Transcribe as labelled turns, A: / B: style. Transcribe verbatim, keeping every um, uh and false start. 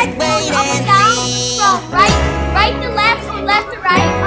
A: Let's wait
B: Up
A: and
B: and down.
A: see.
B: From right, right to left, from left to right.